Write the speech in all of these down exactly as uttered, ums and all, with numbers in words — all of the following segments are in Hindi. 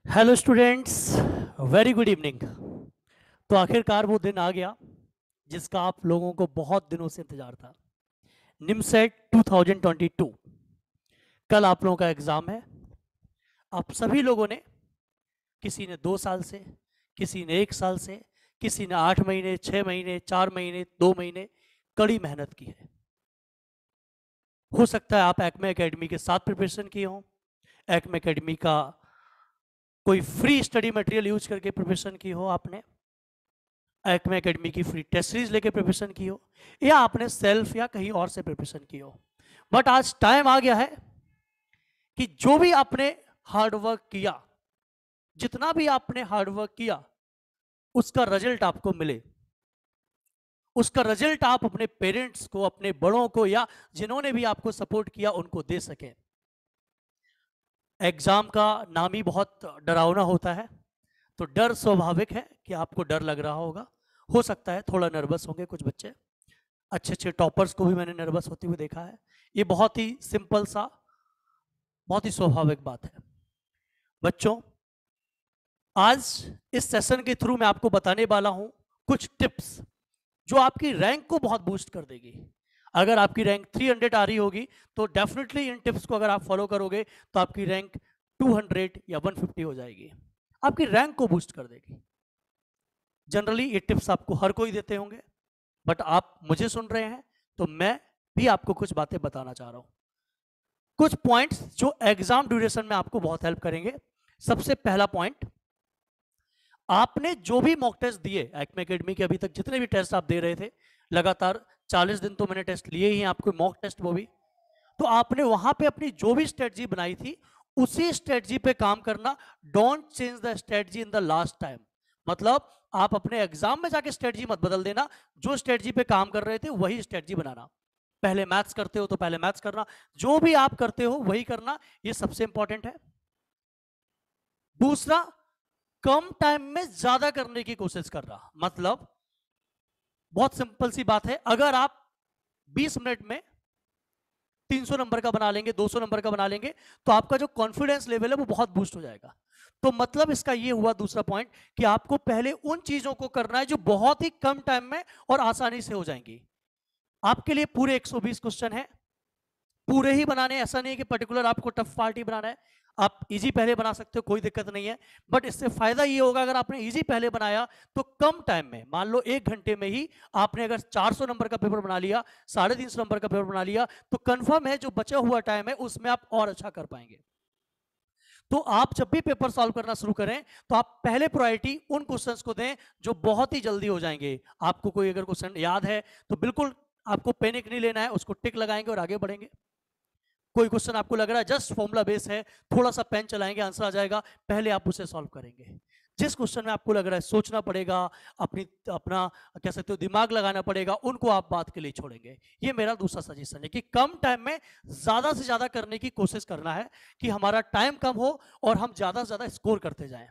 Hello students, very good evening. तो आखिरकार वो दिन आ गया जिसका आप लोगों को बहुत दिनों से इंतजार था। NIMCET two thousand twenty two, कल आप लोगों का एग्जाम है। आप सभी लोगों ने, किसी ने दो साल से, किसी ने एक साल से, किसी ने आठ महीने, छह महीने, चार महीने, दो महीने कड़ी मेहनत की है। हो सकता है आप एक्मे एकेडमी के साथ प्रिपरेशन किए हों, एक्मे एकेडमी का कोई फ्री स्टडी मटेरियल यूज करके प्रिपरेशन की हो आपने, एक्मे एकेडमी की फ्री टेस्ट सीरीज लेके प्रिपरेशन की हो, या आपने सेल्फ या कहीं और से प्रिपरेशन की हो। बट आज टाइम आ गया है कि जो भी आपने हार्डवर्क किया, जितना भी आपने हार्डवर्क किया, उसका रिजल्ट आपको मिले। उसका रिजल्ट आप अपने पेरेंट्स को, अपने बड़ों को, या जिन्होंने भी आपको सपोर्ट किया उनको दे सके। एग्जाम का नाम ही बहुत डरावना होता है, तो डर स्वाभाविक है कि आपको डर लग रहा होगा। हो सकता है थोड़ा नर्वस होंगे कुछ बच्चे, अच्छे अच्छे टॉपर्स को भी मैंने नर्वस होते हुए देखा है। ये बहुत ही सिंपल सा, बहुत ही स्वाभाविक बात है। बच्चों, आज इस सेशन के थ्रू मैं आपको बताने वाला हूं कुछ टिप्स जो आपकी रैंक को बहुत बूस्ट कर देगी। अगर आपकी रैंक तीन सौ आ रही होगी तो डेफिनेटली इन टिप्स को अगर आप फॉलो करोगे तो आपकी रैंक दो सौ या एक सौ पचास हो जाएगी, आपकी रैंक को बूस्ट कर देगी। जनरली ये टिप्स आपको हर कोई देते होंगे, बट आप मुझे सुन रहे हैं तो मैं भी आपको कुछ बातें बताना चाह रहा हूं, कुछ पॉइंट्स जो एग्जाम ड्यूरेशन में आपको बहुत हेल्प करेंगे। सबसे पहला पॉइंट, आपने जो भी मॉक टेस्ट दिए एक्मे एकेडमी के, अभी तक जितने भी टेस्ट आप दे रहे थे, लगातार चालीस दिन तो मैंने टेस्ट लिए ही हैं, आपको मॉक टेस्ट वो भी, तो आपने वहां पे अपनी जो भी स्ट्रेटजी बनाई थी उसी स्ट्रेटजी पे काम करना। Don't change the strategy in the last time. मतलब आप अपने एग्जाम में जाके स्ट्रेटजी मत बदल देना, जो स्ट्रेटजी पे काम कर रहे थे वही स्ट्रेटजी बनाना। पहले मैथ्स करते हो तो पहले मैथ्स करना, जो भी आप करते हो वही करना, ये सबसे इंपॉर्टेंट है। दूसरा, कम टाइम में ज्यादा करने की कोशिश कर रहा। मतलब बहुत सिंपल सी बात है, अगर आप बीस मिनट में तीन सौ नंबर का बना लेंगे, दो सौ नंबर का बना लेंगे, तो आपका जो कॉन्फिडेंस लेवल है वो बहुत बूस्ट हो जाएगा। तो मतलब इसका ये हुआ दूसरा पॉइंट कि आपको पहले उन चीजों को करना है जो बहुत ही कम टाइम में और आसानी से हो जाएंगी। आपके लिए पूरे एक सौ बीस क्वेश्चन है, पूरे ही बनाने, ऐसा नहीं है कि पर्टिकुलर आपको टफ पार्ट ही बनाना है। आप इजी पहले बना सकते हो, कोई दिक्कत नहीं है। बट इससे फायदा ये होगा, अगर आपने इजी पहले बनाया तो कम टाइम में, मान लो एक घंटे में ही आपने अगर चार सौ नंबर का पेपर बना लिया, साढ़े तीन सौ नंबर का पेपर बना लिया, तो कंफर्म है जो बचा हुआ टाइम है उसमें आप और अच्छा कर पाएंगे। तो आप जब भी पेपर सॉल्व करना शुरू करें तो आप पहले प्रायोरिटी उन क्वेश्चंस को दें जो बहुत ही जल्दी हो जाएंगे। आपको कोई अगर क्वेश्चन याद है तो बिल्कुल आपको पैनिक नहीं लेना है, उसको टिक लगाएंगे और आगे बढ़ेंगे। कोई क्वेश्चन आपको लग रहा है जस्ट फॉर्मूला बेस है, थोड़ा सा पेन चलाएंगे आंसर आ जाएगा, पहले आप उसे सॉल्व करेंगे। जिस क्वेश्चन में आपको लग रहा है सोचना पड़ेगा, अपनी अपना कह सकते हो दिमाग लगाना पड़ेगा, उनको आप बात के लिए छोड़ेंगे। ये मेरा दूसरा सजेशन है कि कम टाइम में ज्यादा से ज्यादा करने की कोशिश करना है, कि हमारा टाइम कम हो और हम ज्यादा से ज्यादा स्कोर करते जाएं।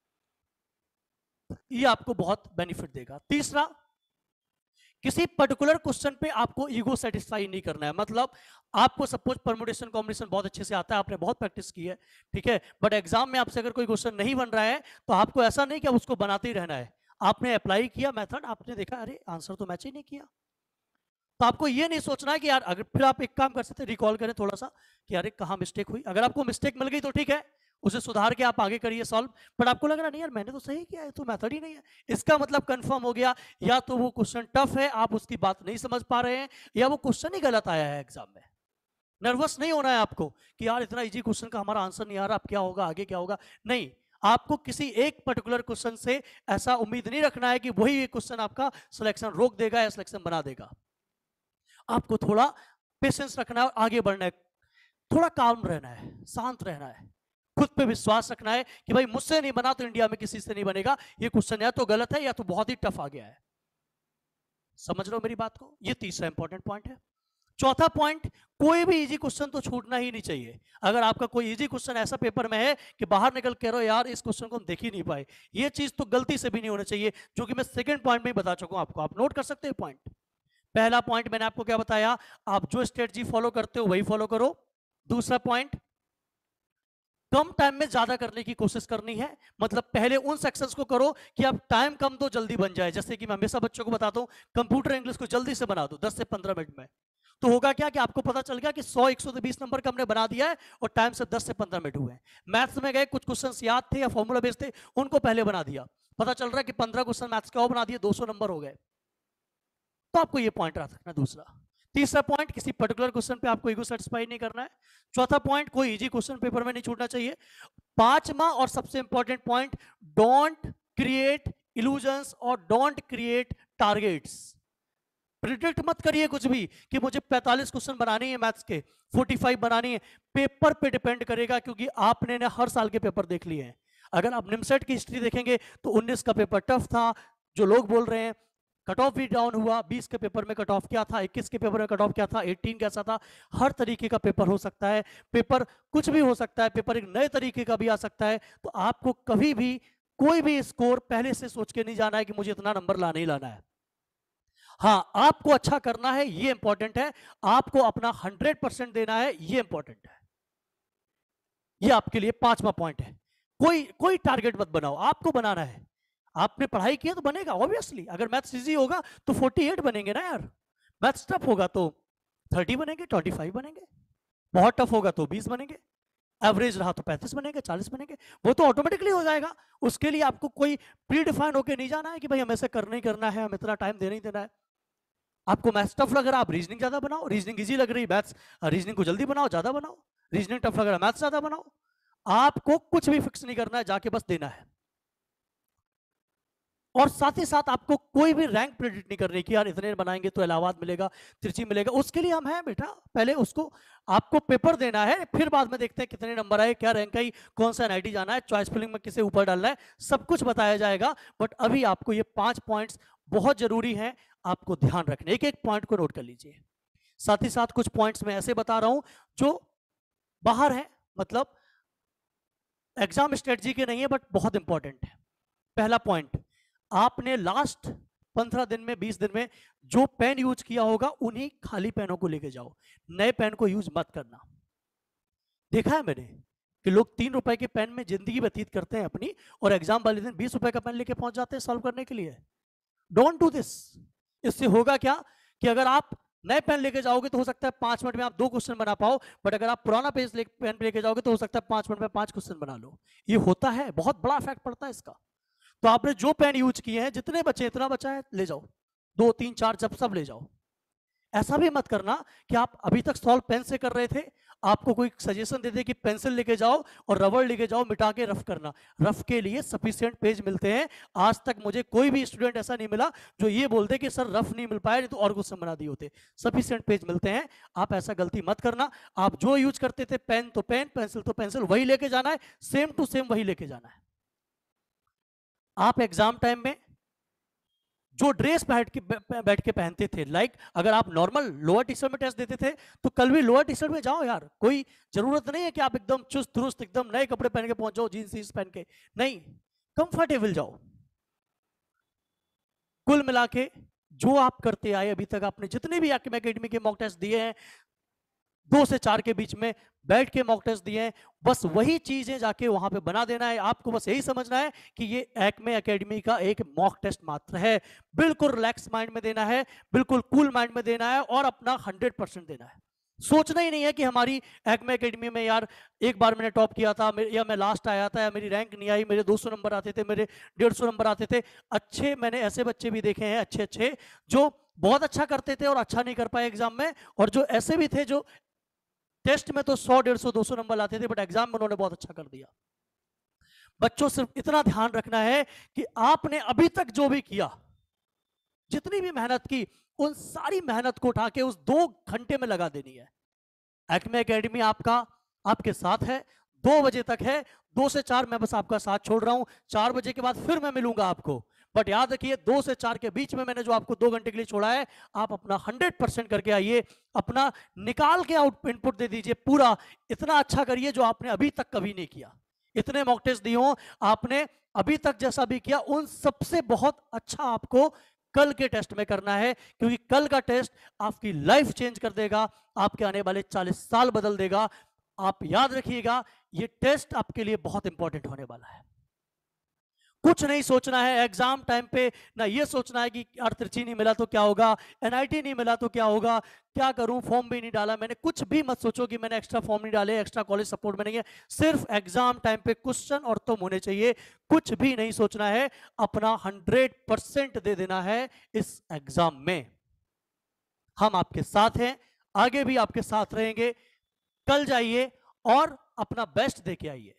ये आपको बहुत बेनिफिट देगा। तीसरा, किसी पर्टिकुलर क्वेश्चन पे आपको ईगो सेटिस्फाई नहीं करना है। मतलब आपको सपोज परमुटेशन कॉम्बिनेशन बहुत अच्छे से आता है, आपने बहुत प्रैक्टिस की है, ठीक है, बट एग्जाम में आपसे अगर कोई क्वेश्चन नहीं बन रहा है तो आपको ऐसा नहीं कि आप उसको बनाते ही रहना है। आपने अप्लाई किया मेथड, आपने देखा अरे आंसर तो मैच ही नहीं किया, तो आपको ये नहीं सोचना है कि यार, अगर फिर आप एक काम कर सकते हैं, रिकॉल करें थोड़ा सा कि अरे कहाँ मिस्टेक हुई। अगर आपको मिस्टेक मिल गई तो ठीक है, उसे सुधार के आप आगे करिए सॉल्व। बट आपको लग रहा नहीं यार मैंने तो सही किया है, तो मेथड ही नहीं है, इसका मतलब कंफर्म हो गया या तो वो क्वेश्चन टफ है, आप उसकी बात नहीं समझ पा रहे हैं, या वो क्वेश्चन ही गलत आया है एग्जाम में। नर्वस नहीं होना है आपको कि यार इतना इजी क्वेश्चन का हमारा आंसर नहीं आ रहा, अब क्या होगा, आगे क्या होगा। नहीं, आपको किसी एक पर्टिकुलर क्वेश्चन से ऐसा उम्मीद नहीं रखना है कि वही क्वेश्चन आपका सिलेक्शन रोक देगा या सिलेक्शन बना देगा। आपको थोड़ा पेशेंस रखना है और आगे बढ़ना है, थोड़ा काम रहना है, शांत रहना है, खुद पे विश्वास रखना है कि भाई मुझसे नहीं बना तो इंडिया में किसी से नहीं बनेगा, ये क्वेश्चन या तो गलत है या तो बहुत ही टफ आ गया है। समझ रहे हो मेरी बात को? ये तीसरा इंपॉर्टेंट पॉइंट है। चौथा पॉइंट, कोई भी इजी क्वेश्चन तो छूटना ही नहीं चाहिए। अगर आपका कोई इजी क्वेश्चन ऐसा पेपर में है कि बाहर निकल कह रहे हो यार इस क्वेश्चन को हम देख ही नहीं पाए, ये चीज तो गलती से भी नहीं होना चाहिए, जो कि मैं सेकंड पॉइंट में ही बता चुका हूं आपको। आप नोट कर सकते हैं पॉइंट। पहला पॉइंट मैंने आपको क्या बताया, आप जो स्ट्रेटजी फॉलो करते हो वही फॉलो करो। दूसरा पॉइंट, कम टाइम में ज्यादा करने की कोशिश करनी है। मतलब पहले उन सेक्शंस को करो कि आप टाइम कम दो, जल्दी बन जाए। जैसे कि मैं हमेशा बच्चों को बताता हूं, कंप्यूटर इंग्लिश को जल्दी से बना दो दस से पंद्रह मिनट में। तो होगा क्या कि आपको पता चल गया कि सौ एक सौ बीस नंबर का हमने बना दिया है और टाइम से दस से पंद्रह मिनट हुए हैं। मैथ्स में गए, कुछ क्वेश्चंस याद थे या फॉर्मूला बेस्ड थे, उनको पहले बना दिया, पता चल रहा है कि पंद्रह क्वेश्चन मैथ्स के और बना दिए, दो सौ नंबर हो गए। तो आपको ये पॉइंट याद रखना। दूसरा, तीसरा पॉइंट, किसी पर्टिकुलर क्वेश्चन पे आपको ईगो सेटिस्फाई नहीं करना है। चौथा पॉइंट, कोई इजी क्वेश्चन पेपर में नहीं छूटना चाहिए। पांचवा और सबसे important point, don't create illusions और डोंट क्रिएट टारगेट्स। प्रिडिक्ट मत करिए कुछ भी कि मुझे पैंतालीस क्वेश्चन बनाने हैं मैथ्स के, पैंतालीस बनानी है। पेपर पे डिपेंड करेगा, क्योंकि आपने ने हर साल के पेपर देख लिए हैं। अगर आप निमसेट की हिस्ट्री देखेंगे तो उन्नीस का पेपर टफ था, जो लोग बोल रहे हैं। कट ऑफ भी डाउन हुआ, बीस के पेपर में कट ऑफ क्या था, इक्कीस के पेपर में कट ऑफ क्या था, अठारह कैसा था। हर तरीके का पेपर हो सकता है, पेपर कुछ भी हो सकता है, पेपर एक नए तरीके का भी आ सकता है। तो आपको कभी भी कोई भी स्कोर पहले से सोच के नहीं जाना है कि मुझे इतना नंबर लाना ही लाना है। हाँ, आपको अच्छा करना है, ये इंपॉर्टेंट है। आपको अपना हंड्रेड परसेंट देना है, ये इंपॉर्टेंट है। ये आपके लिए पांचवा पॉइंट है। कोई कोई टारगेट मत बनाओ, आपको बनाना है। आपने पढ़ाई की है तो बनेगा ऑब्वियसली। अगर मैथ्स इजी होगा तो अड़तालीस बनेंगे ना यार, मैथ्स टफ होगा तो तीस बनेंगे, पच्चीस बनेंगे, बहुत टफ होगा तो बीस बनेंगे, एवरेज रहा तो पैंतीस बनेंगे, चालीस बनेंगे। वो तो ऑटोमेटिकली हो जाएगा। उसके लिए आपको कोई प्री डिफाइन होकर नहीं जाना है कि भाई हमें ऐसे करना ही करना है, हमें इतना टाइम देना ही देना है। आपको मैथ्स टफ लग रहा है, आप रीजनिंग ज्यादा बनाओ। रीजनिंग इजी लग रही है, मैथ्स रीजनिंग को जल्दी बनाओ, ज्यादा बनाओ। रीजनिंग टफ लग रहा है, मैथ्स ज्यादा बनाओ। आपको कुछ भी फिक्स नहीं करना है, जाके बस देना है। और साथ ही साथ आपको कोई भी रैंक प्रेडिक्ट नहीं करनी कि यार इतने बनाएंगे तो इलाहाबाद मिलेगा, त्रिची मिलेगा। उसके लिए हम हैं बेटा, पहले उसको आपको पेपर देना है, फिर बाद में देखते हैं कितने नंबर आए, क्या रैंक आई, कौन सा एनआईटी जाना है, चॉइस फिलिंग में किसे ऊपर डालना है, सब कुछ बताया जाएगा। बट अभी आपको ये पांच पॉइंट्स बहुत जरूरी हैं, आपको ध्यान रखने। एक एक पॉइंट को नोट कर लीजिए। साथ ही साथ कुछ पॉइंट्स मैं ऐसे बता रहा हूं जो बाहर है, मतलब एग्जाम स्ट्रेटजी के नहीं है, बट बहुत इंपॉर्टेंट है। पहला पॉइंट, आपने लास्ट पंद्रह दिन में, बीस दिन में जो पेन यूज किया होगा, उन्हीं खाली पेनों को लेके जाओ। नए पेन को यूज मत करना। देखा है मैंने कि लोग तीन रुपए के पेन में जिंदगी व्यतीत करते हैं अपनी, और एग्जाम वाले दिन बीस रुपए का पेन लेके पहुंच जाते हैं सॉल्व करने के लिए। Don't do this. इससे होगा क्या कि अगर आप नए पेन लेके जाओगे तो हो सकता है पांच मिनट में आप दो क्वेश्चन बना पाओ, बट अगर आप पुराना पेज ले, पेन लेके जाओगे तो हो सकता है पांच मिनट में पांच क्वेश्चन बना लो। ये होता है, बहुत बड़ा इफेक्ट पड़ता है इसका। तो आपने जो पेन यूज किए हैं, जितने बचे इतना बचा है ले जाओ, दो तीन चार जब सब ले जाओ। ऐसा भी मत करना कि आप अभी तक सॉल्व पेन से कर रहे थे, आपको कोई सजेशन दे दे कि पेंसिल लेके जाओ और रबड़ लेके जाओ, मिटा के रफ करना। रफ के लिए सफिशिएंट पेज मिलते हैं। आज तक मुझे कोई भी स्टूडेंट ऐसा नहीं मिला जो ये बोलते कि सर रफ नहीं मिल पाया, नहीं तो और क्वेश्चन बना दिए होते। सफिशिएंट पेज मिलते हैं, आप ऐसा गलती मत करना। आप जो यूज करते थे, पेन तो पेन, पेंसिल तो पेंसिल, वही लेके जाना है, सेम टू सेम वही लेके जाना है। आप एग्जाम टाइम में जो ड्रेस बैठ के बैठ के पहनते थे, लाइक अगर आप नॉर्मल लोअर टी शर्ट में टेस्ट देते थे तो कल भी लोअर टी शर्ट में जाओ यार। कोई जरूरत नहीं है कि आप एकदम चुस्त दुरुस्त एकदम नए कपड़े पहन के पहुंच जाओ, जीन्स जीन्स पहन के नहीं, कंफर्टेबल जाओ। कुल मिला के जो आप करते आए अभी तक, आपने जितने भी एकेडमी के मॉक टेस्ट दिए हैं, दो से चार के बीच में बैठ के मॉक टेस्ट दिए हैं, बस वही चीजें जाके वहां पे बना देना है। आपको बस यही समझना है कि ये एक्मे एकेडमी का एक मॉक टेस्ट मात्र है। बिल्कुल रिलैक्स माइंड में देना है, बिल्कुल कूल माइंड में देना है, और अपना हंड्रेड परसेंट देना है। सोचना ही नहीं है कि हमारी एक्मे एकेडमी में यार एक बार मैंने टॉप किया था, या मैं लास्ट आया था, या मेरी रैंक नहीं आई, मेरे दो सौ नंबर आते थे, मेरे डेढ़ सौ नंबर आते थे। अच्छे, मैंने ऐसे बच्चे भी देखे हैं अच्छे अच्छे जो बहुत अच्छा करते थे और अच्छा नहीं कर पाए एग्जाम में, और जो ऐसे भी थे जो टेस्ट में तो सौ डेढ़ सौ दो सौ नंबर लाते थे, बट एग्जाम में उन्होंने बहुत अच्छा कर दिया। बच्चों सिर्फ इतना ध्यान रखना है कि आपने अभी तक जो भी किया, जितनी भी मेहनत की, उन सारी मेहनत को उठा के उस दो घंटे में लगा देनी है। एक्मे एकेडमी आपका आपके साथ है, दो बजे तक है, दो से चार मैं बस आपका साथ छोड़ रहा हूं। चार बजे के बाद फिर मैं मिलूंगा आपको, बट याद रखिए दो से चार के बीच में मैंने जो आपको दो घंटे के लिए छोड़ा है, आप अपना हंड्रेड परसेंट करके आइए, अपना निकाल के आउट इनपुट दे दीजिए पूरा। इतना अच्छा करिए जो आपने अभी तक कभी नहीं किया। इतने मॉक टेस्ट दिए हो आपने अभी तक, जैसा भी किया उन सबसे बहुत अच्छा आपको कल के टेस्ट में करना है, क्योंकि कल का टेस्ट आपकी लाइफ चेंज कर देगा, आपके आने वाले चालीस साल बदल देगा। आप याद रखिएगा, ये टेस्ट आपके लिए बहुत इंपॉर्टेंट होने वाला है। कुछ नहीं सोचना है एग्जाम टाइम पे, ना ये सोचना है कि यार त्रिची नहीं मिला तो क्या होगा, एनआईटी नहीं मिला तो क्या होगा, क्या करूं, फॉर्म भी नहीं डाला मैंने। कुछ भी मत सोचो कि मैंने एक्स्ट्रा फॉर्म नहीं डाले, एक्स्ट्रा कॉलेज सपोर्ट में नहीं है। सिर्फ एग्जाम टाइम पे क्वेश्चन और तुम होने चाहिए, कुछ भी नहीं सोचना है, अपना हंड्रेड परसेंट दे देना है इस एग्जाम में। हम आपके साथ हैं, आगे भी आपके साथ रहेंगे। कल जाइए और अपना बेस्ट दे के आइए।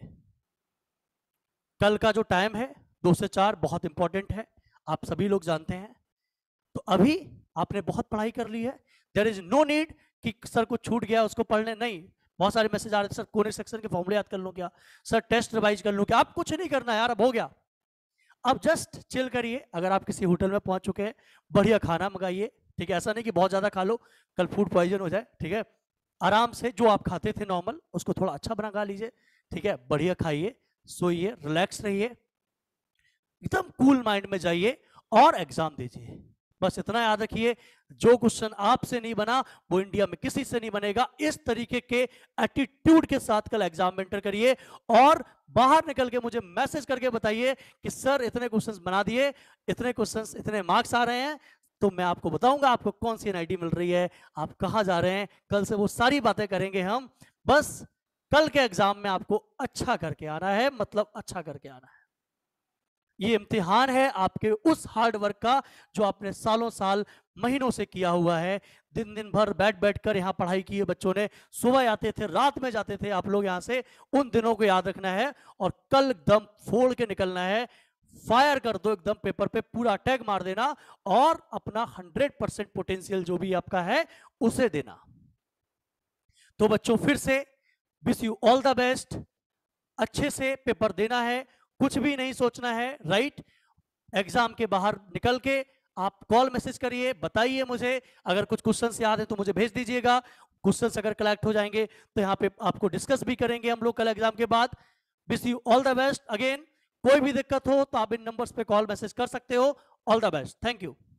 कल का जो टाइम है दो से चार बहुत इंपॉर्टेंट है, आप सभी लोग जानते हैं। तो अभी आपने बहुत पढ़ाई कर ली है, देयर इज नो नीड कि सर कुछ छूट गया उसको पढ़ने, नहीं। बहुत सारे मैसेज आ रहे थे, सर कोने सेक्शन के फॉर्मूले याद कर लो क्या, सर टेस्ट रिवाइज कर लो क्या। आप कुछ नहीं करना यार, अब हो गया। अब जस्ट चिल करिए। अगर आप किसी होटल में पहुंच चुके हैं, बढ़िया खाना मंगाइए, ठीक है। ऐसा नहीं कि बहुत ज्यादा खा लो, कल फूड पॉइजन हो जाए, ठीक है। आराम से जो आप खाते थे नॉर्मल, उसको थोड़ा अच्छा बना खा लीजिए, ठीक है। बढ़िया खाइए, सोइए, रिलैक्स रहिए, एकदम कूल माइंड में जाइए और एग्जाम दीजिए। बस इतना याद रखिए, जो क्वेश्चन आपसे नहीं बना वो इंडिया में किसी से नहीं बनेगा। इस तरीके के एटीट्यूड के साथ कल एग्जाम में एंटर करिए और बाहर निकल के मुझे मैसेज करके बताइए कि सर इतने क्वेश्चंस बना दिए, इतने क्वेश्चंस, इतने मार्क्स आ रहे हैं। तो मैं आपको बताऊंगा आपको कौन सी एनआईटी मिल रही है, आप कहां जा रहे हैं। कल से वो सारी बातें करेंगे हम। बस कल के एग्जाम में आपको अच्छा करके आना है, मतलब अच्छा करके आना है। ये इम्तिहान है आपके उस हार्ड वर्क का जो आपने सालों साल महीनों से किया हुआ है। दिन दिन भर बैठ बैठ कर यहाँ पढ़ाई की है बच्चों ने, सुबह आते थे, रात में जाते थे आप लोग यहाँ से। उन दिनों को याद रखना है और कल एकदम फोड़ के निकलना है। फायर कर दो एकदम, पेपर पे पूरा टैग मार देना और अपना हंड्रेड परसेंट पोटेंशियल जो भी आपका है उसे देना। तो बच्चों फिर से wish you all the best. अच्छे से पेपर देना है, कुछ भी नहीं सोचना है, राइट। एग्जाम के बाहर निकल के आप कॉल मैसेज करिए, बताइए मुझे। अगर कुछ क्वेश्चंस याद है तो मुझे भेज दीजिएगा। क्वेश्चंस अगर कलेक्ट हो जाएंगे तो यहाँ पे आपको डिस्कस भी करेंगे हम लोग कल एग्जाम के बाद। Wish you all the best again. कोई भी दिक्कत हो तो आप इन नंबर्स पे कॉल मैसेज कर सकते हो। All the best, thank you.